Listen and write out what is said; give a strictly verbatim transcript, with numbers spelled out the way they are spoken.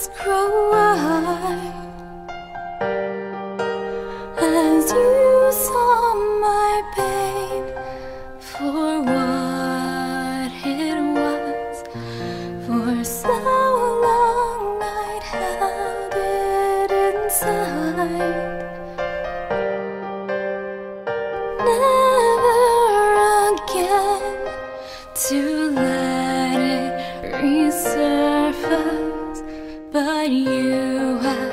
eyes grow wide as you saw my pain for what it was. For so long I'd held it inside, never again to let it resurface. But you have